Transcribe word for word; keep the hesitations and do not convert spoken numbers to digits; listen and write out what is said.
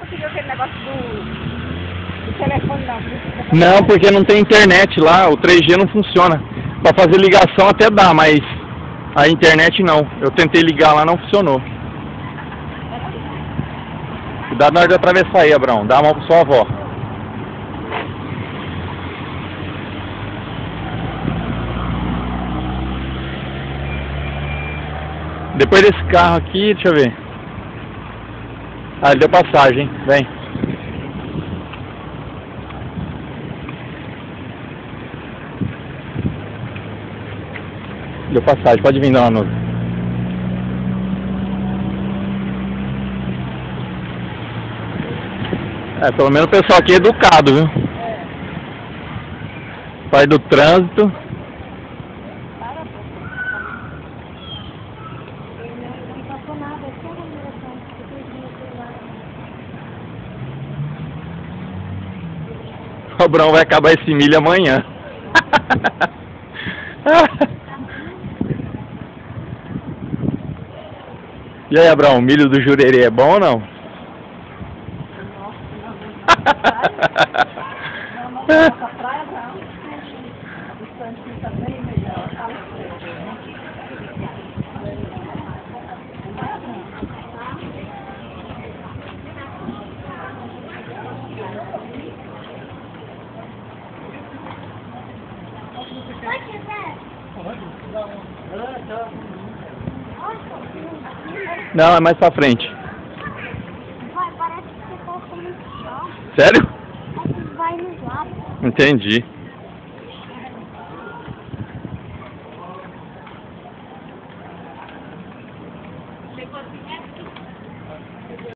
conseguiu aquele negócio do, do telefone não? Não, porque não tem internet lá, o três G não funciona. Para fazer ligação até dá, mas a internet não. Eu tentei ligar lá, não funcionou. Cuidado na hora de atravessar aí, Abraão. Dá a mão pra sua avó. Depois desse carro aqui, deixa eu ver. Ah, ele deu passagem, vem. Deu passagem, pode vir dar uma nota. É, pelo menos o pessoal aqui é educado, viu? Pai do trânsito. O Abraão vai acabar esse milho amanhã. E aí, Abraão, o milho do Jurerê é bom ou não? Não, é mais pra frente. Vai, parece que você colocou muito chão. Sério? Mas vai nos lados. Entendi.